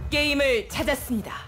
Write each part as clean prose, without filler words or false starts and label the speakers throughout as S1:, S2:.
S1: 게임을 찾았습니다.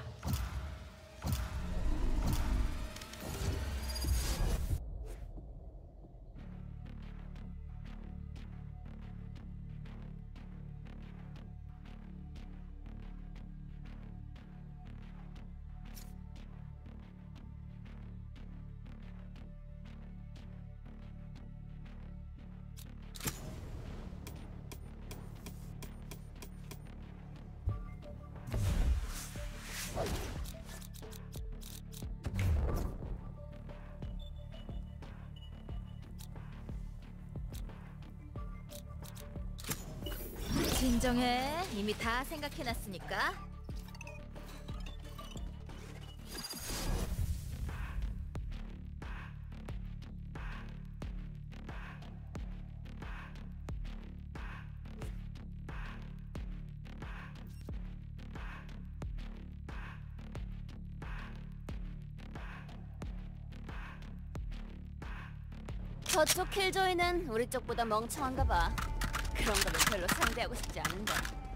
S2: 진정해. 이미 다 생각해놨으니까. 저쪽 킬조이는 우리 쪽보다 멍청한가 봐. 그런 거는 별로 상대하고 싶지 않은데.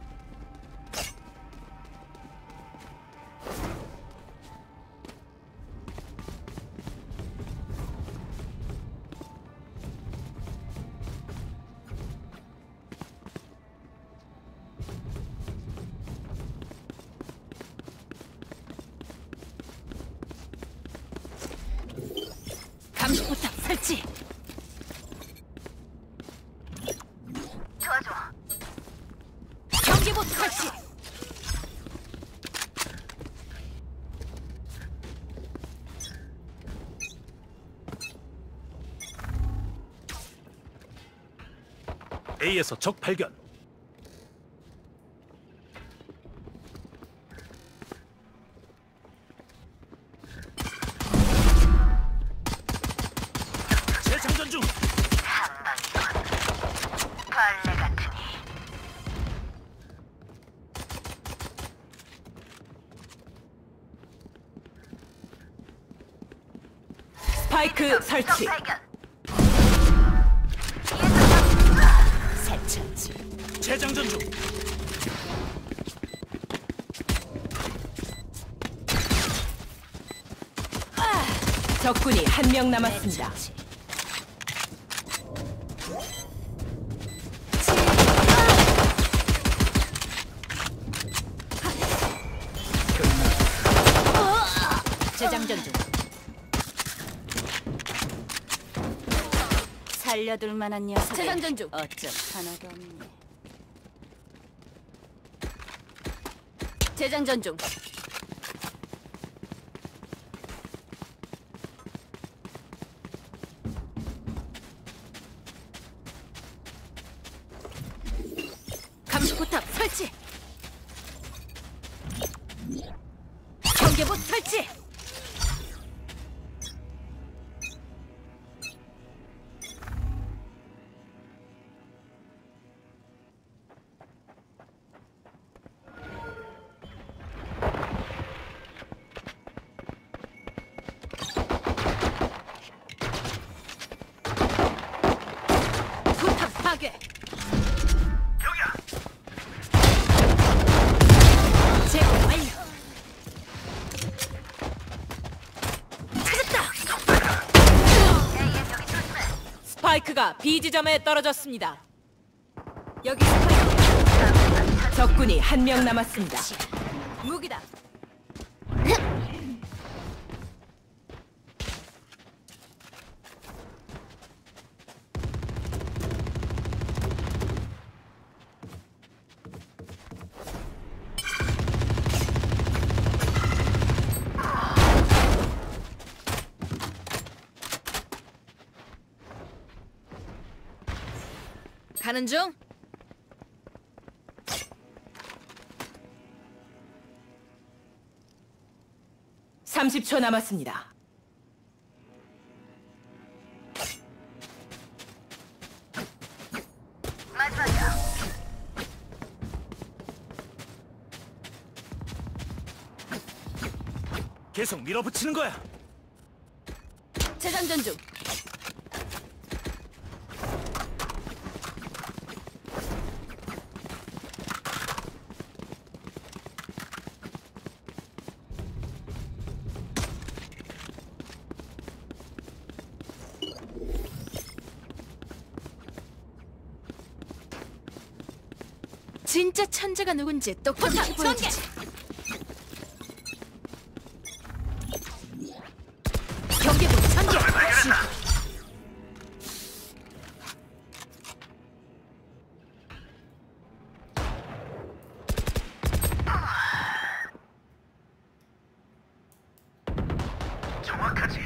S2: 감시포탑 설치! 도와줘. 경계봇 설치!
S3: A에서 적 발견. 재장전 중.
S4: 벌레 같으니.
S1: 스파이크 설치.
S2: 새천지.
S3: 재장전 중.
S1: 적군이 한 명 남았습니다.
S2: 재장전 중. 살려둘 만한 녀석. 재장전 중. 어쩜 하나도 없네. 재장전 중. 감시포탑 설치. 경계봇 설치. 포탑 파괴.
S3: 여기야.
S2: 제거 완료. 찾았다.
S1: 스파이크가 B 지점에 떨어졌습니다.
S2: 여기 스파이크.
S1: 적군이 한 명 남았습니다.
S2: 무기다. 가는 중.
S1: 30초 남았습니다.
S4: 마지막이야.
S3: 계속 밀어붙이는 거야.
S2: 재장전 중. 진짜 천재가 누군지 똑똑히 보여주지. 경계부 전개.
S3: 정확하지.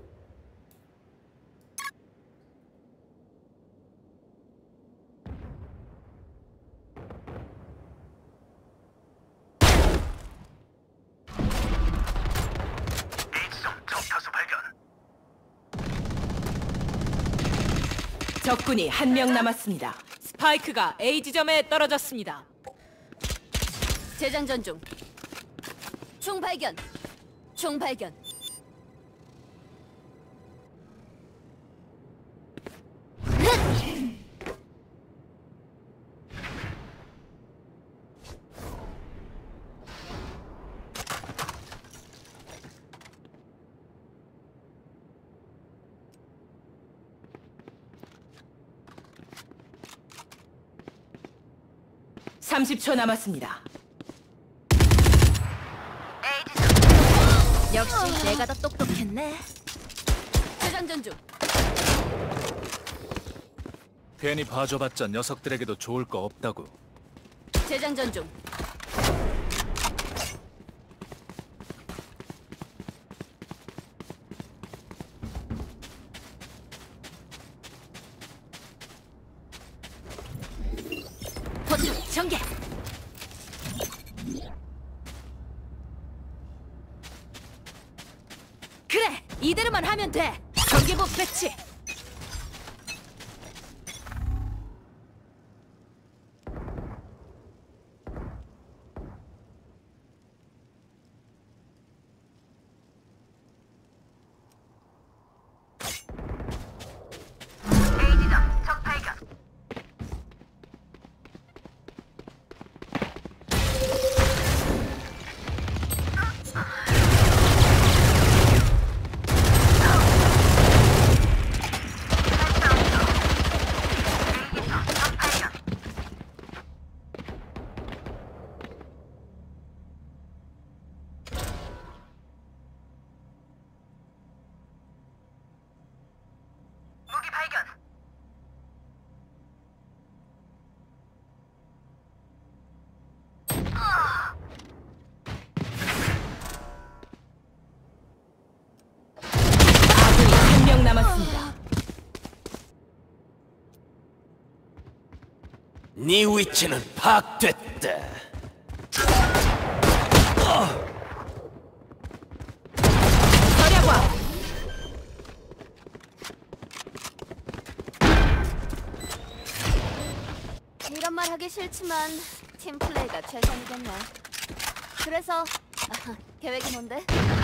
S3: A지점 적타수 발견.
S1: 적군이 한 명 남았습니다. 스파이크가 A 지점에 떨어졌습니다.
S2: 재장전 중. 총 발견. 총 발견.
S1: 삼십 초 남았습니다.
S4: A지점
S2: 역시 내가 더 똑똑했네. 재장전 중.
S3: 괜히 봐줘봤자 녀석들에게도 좋을 거 없다고.
S2: 재장전 중. 포탑 전개. 그래, 이대로만 하면 돼. 전개부 배치.
S4: A지점 적 발견. 무기 발견.
S1: 아군이 한 명 남았습니다.
S3: 네 위치는 파악됐다.
S1: 절약왕.
S2: 이런 말 하기 싫지만 팀 플레이가 최선이겠네. 그래서 계획이 뭔데?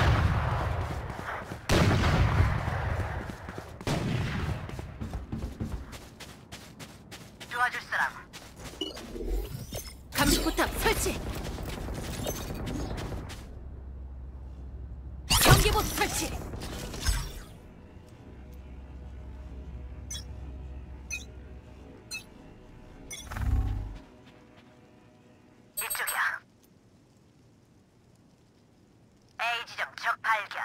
S4: 도와줄 사람.
S2: 감시 포탑 설치. 경계봇 설치.
S4: 이쪽이야. A지점 적 발견.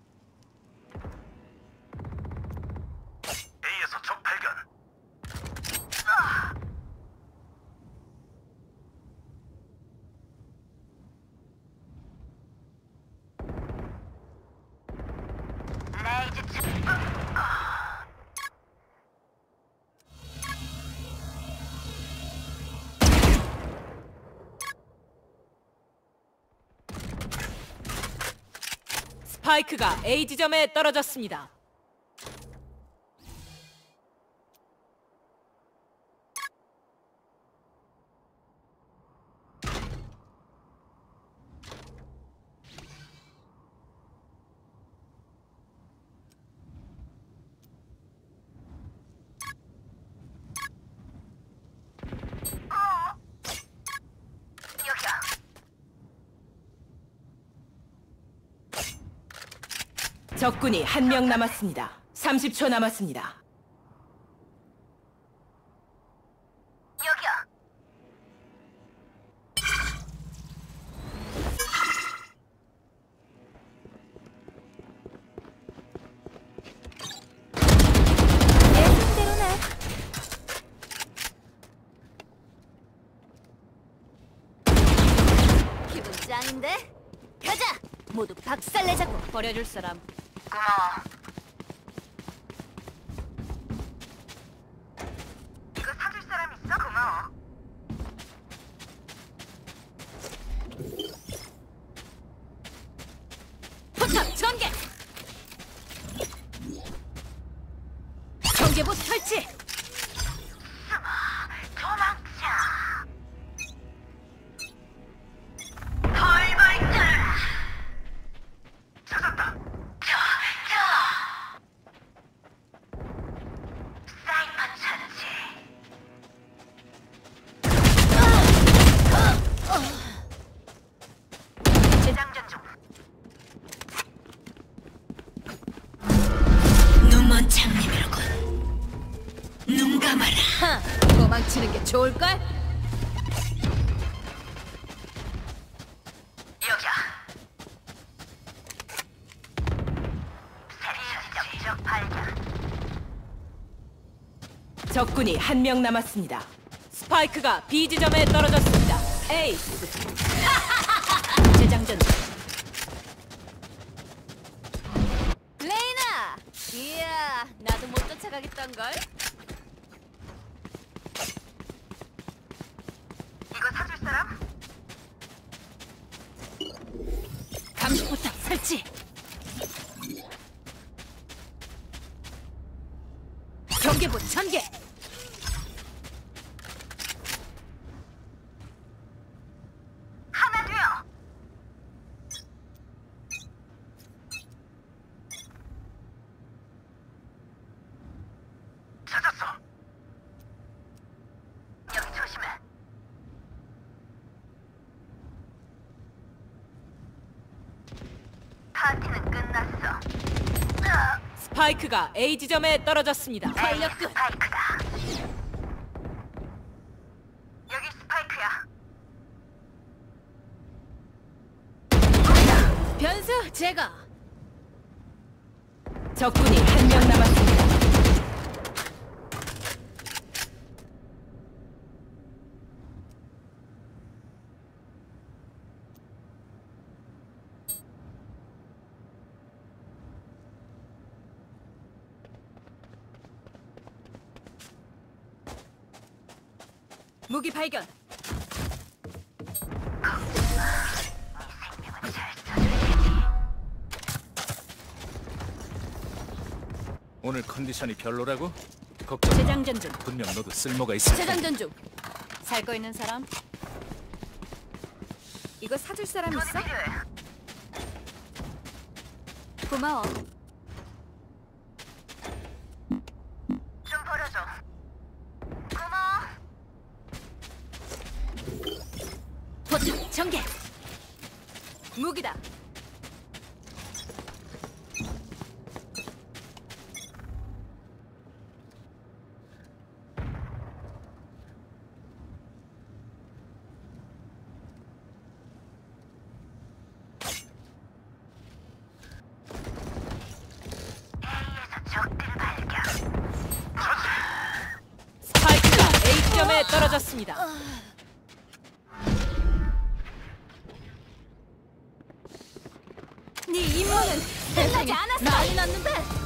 S3: A에서 적 발견.
S4: 레이지점.
S1: 스파이크가 A 지점에 떨어졌습니다.
S4: 여기야.
S1: 적군이 한 명 남았습니다. 30초 남았습니다.
S4: 여기야.
S2: 좋은데? 가자! 모두 박살내자고. 버려줄 사람.
S4: 고마워. 이거 사줄 사람 있어? 고마워.
S2: 포탑 전개! 경계봇 설치!
S4: 도망쳐. 덜벌들. 찾았다. 사이퍼 천지. 재장전 중.
S2: 눈먼 장님이로군. 눈 감아라. 도망치는 게 좋을걸?
S4: 여기야. 세리지점 적 발견.
S1: 적군이 한 명 남았습니다. 스파이크가 B 지점에 떨어졌습니다. 에이스.
S2: 재장전. 레이나! 이야, 나도 못 쫓아가겠던걸?
S4: 이거 사줄 사람?
S2: 감시포탑 설치! 경계봇 전개!
S4: 하나 돼요. 찾았어. 여기 조심해. 파티는 끝났어.
S1: 스파이크가 A 지점에 떨어졌습니다.
S2: 활력군!
S4: 스파이크다. 여기 스파이크야.
S2: 변수 제거!
S1: 적군이 한 명 남았습니다.
S2: 무기 발견!
S4: 생명은 잘 써줄 테니.
S3: 오늘 컨디션이 별로라고? 걱정 마.
S2: 재장전 중!
S3: 분명 너도 쓸모가 있을 테니.
S2: 재장전 중! 살 거 있는 사람? 이거 사줄 사람
S4: 돈이
S2: 있어?
S4: 필요해.
S2: 고마워.
S4: 좀 버려줘. 고마워.
S2: 포탑 전개! 무기다!
S4: A에서 적들 발견.
S1: 스파이크가 A 지점에 떨어졌습니다.
S2: 네 임무는 끝나지 않았어! 난리 났는데!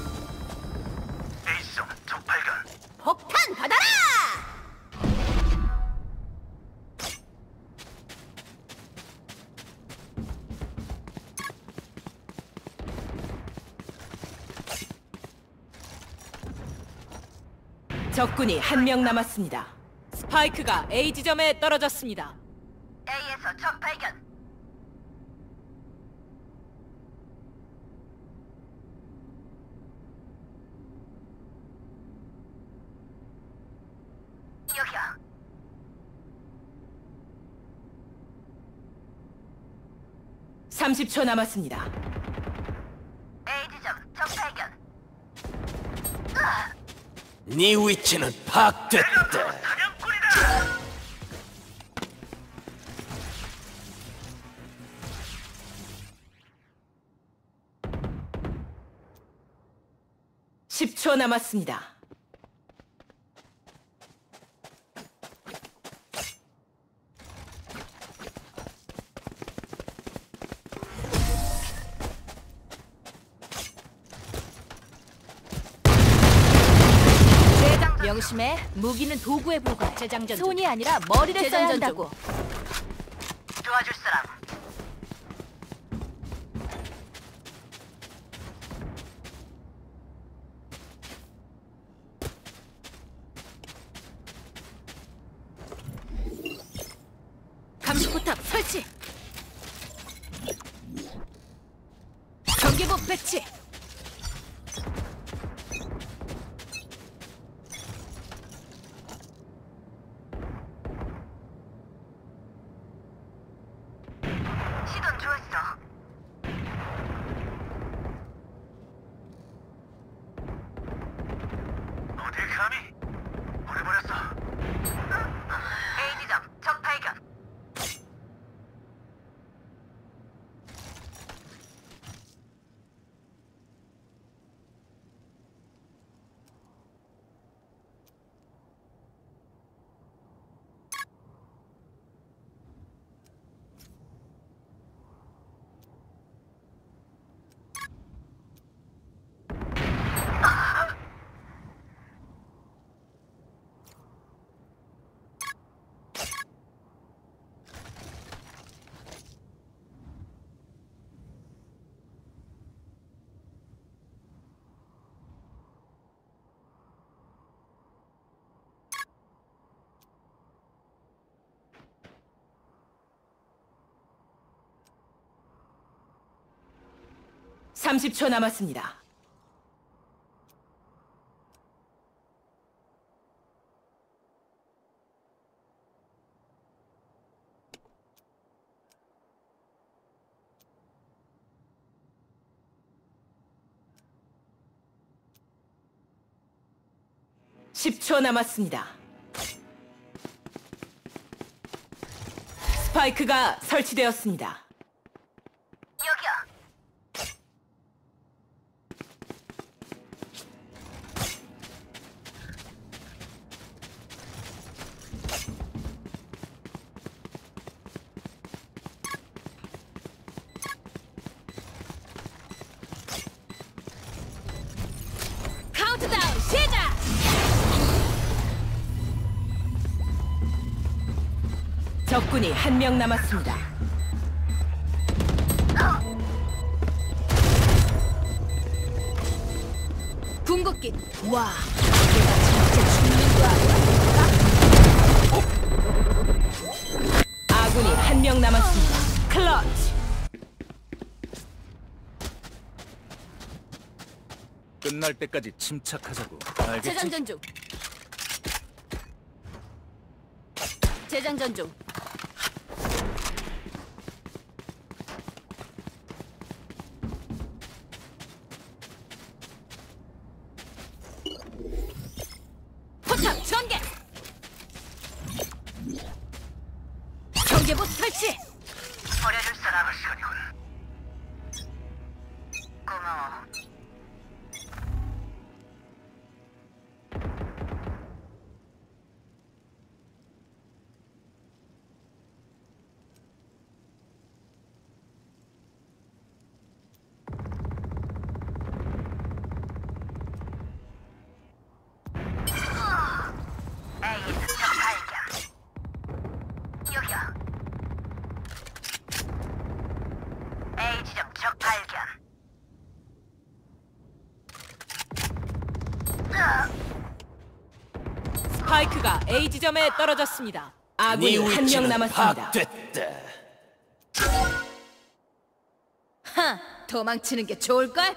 S4: A점 적 발견.
S2: 폭탄 받아라!
S1: 적군이 한 명 남았습니다. 스파이크가 A 지점에 떨어졌습니다.
S4: A에서 적 발견. 여기야.
S1: 30초 남았습니다.
S4: A 지점 적 발견.
S5: 네 위치는 파악됐다.
S4: 사냥꾼이다.
S1: 10초 남았습니다.
S2: 명심해. 무기는 도구에 불과해.
S1: 재장전 중.
S2: 손이 아니라 머리를 써야
S1: 재장전
S2: 한다고.
S4: 도와줄 사람.
S1: 감시포탑 설치. 경계복 배치.
S4: 시돈 좋았어. 어딜 감히? 보내버렸어. A 지점 적 발견.
S1: 삼십 초 남았습니다. 십 초 남았습니다. 스파이크가 설치되었습니다.
S4: 여기야.
S2: 카운트다운 시작.
S1: 적군이 한 명 남았습니다.
S2: 궁극기. 와, 내가 진짜 죽는 거 아니야?
S1: 아군이 한 명 남았습니다. 클러치.
S3: 끝날 때까지 침착하자고. 알겠지?
S2: 재장전 중. 재장전 중.
S1: 포탑 전개. 경계복 설치.
S4: 버려줄 사람. 시간이군. 고마워. A에서 적 발견. 여기야. A 지점 적 발견.
S1: 스파이크가 A 지점에 떨어졌습니다. 아군이
S5: 네
S1: 한 명
S5: 위치는
S1: 남았습니다.
S5: 파악됐다.
S2: 하, 도망치는 게 좋을걸?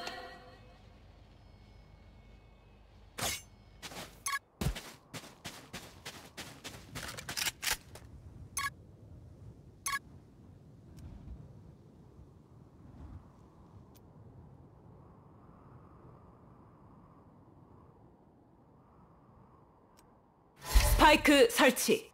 S1: 스파이크 설치.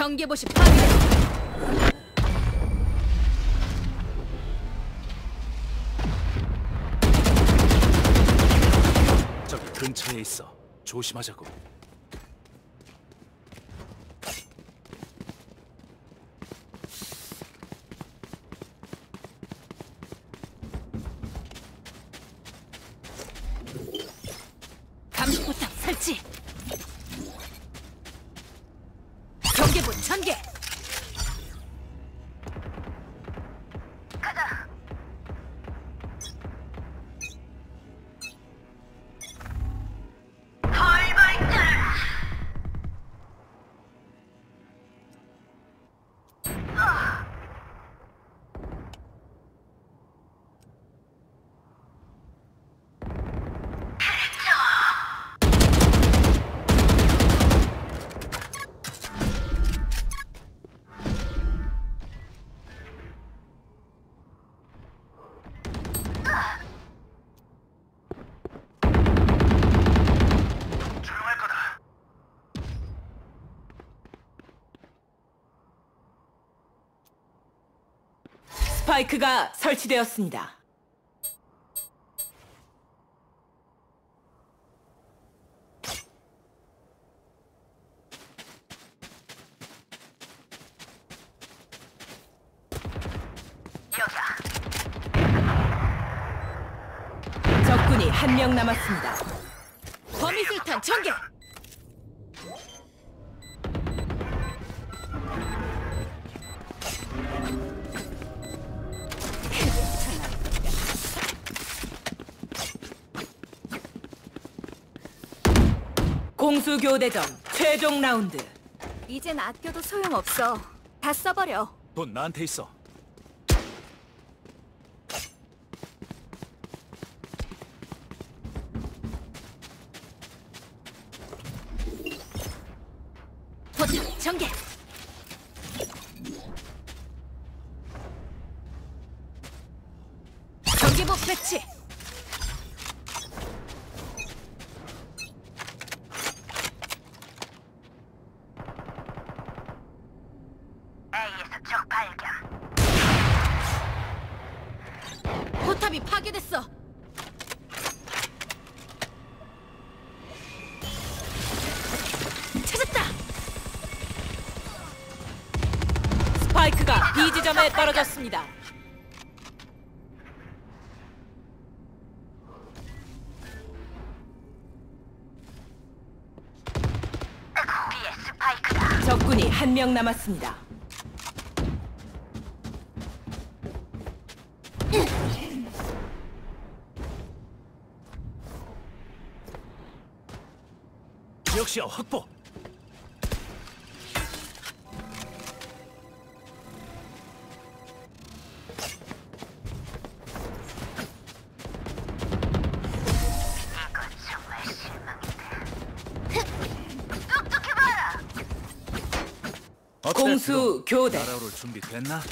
S2: 경계봇이 파괴됐어.
S3: 저기 근처에 있어. 조심하자고.
S2: 감시포탑 설치. 경계봇 전개.
S4: 가자. 헐벌들. 조용할 거다.
S1: 스파이크가 설치되었습니다.
S4: 여기야.
S1: 적군이 한 명 남았습니다.
S2: 범위술탄 전개.
S1: 공수 교대전 최종 라운드.
S2: 이젠 아껴도 소용없어. 다 써버려.
S3: 돈 나한테 있어.
S2: 포탑 전개. 경계봇 배치.
S4: A에서 적 발견.
S2: 포탑이 파괴됐어. 찾았다.
S1: 스파이크가 B 지점에 떨어졌습니다.
S4: B의 스파이크다.
S1: 적군이 한 명 남았습니다.
S3: 역시야 확보.
S4: 이건 정말 실망이다. 똑똑해봐라.
S3: 어때,
S1: 공수
S3: 그거?
S1: 교대.
S3: 날아오를 준비 됐나?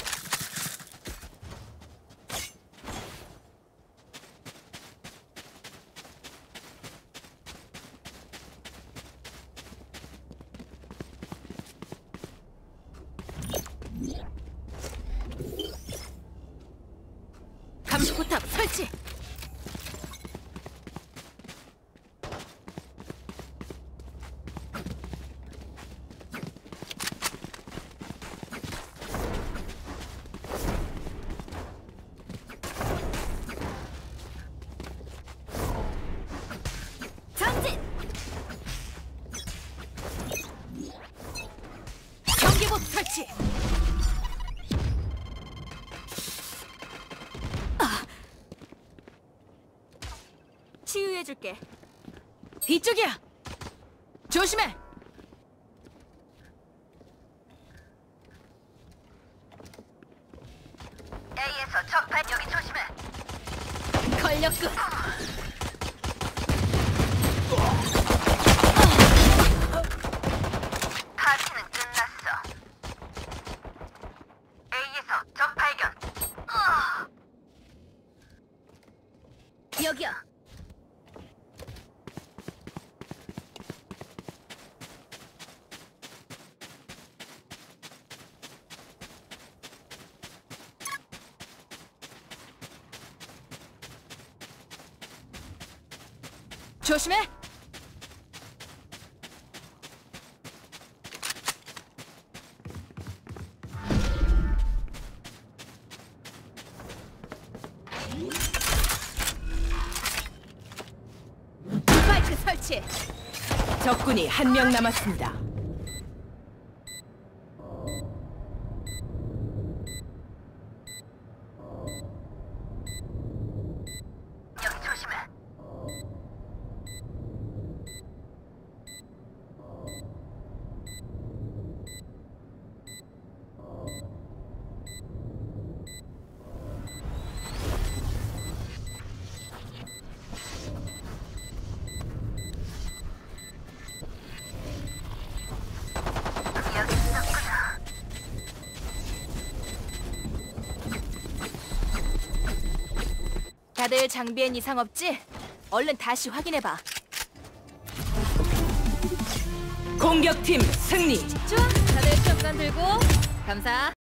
S2: 감시포탑 설치. 전진. 경계봇 설치. 치유해줄게. 이쪽이야. 조심해.
S4: A에서 적발 여기 조심해.
S2: 걸렸군.
S4: 파티는 끝났어. A에서 적 발견.
S2: 여기야. 조심해. 스파이크 설치.
S1: 적군이 한 명 남았습니다.
S4: 여기 조심해. 여기 있었구나.
S2: 다들 장비엔 이상 없지? 얼른 다시 확인해봐.
S1: 공격팀 승리.
S2: 쭉 다들 잠깐 들고 감사.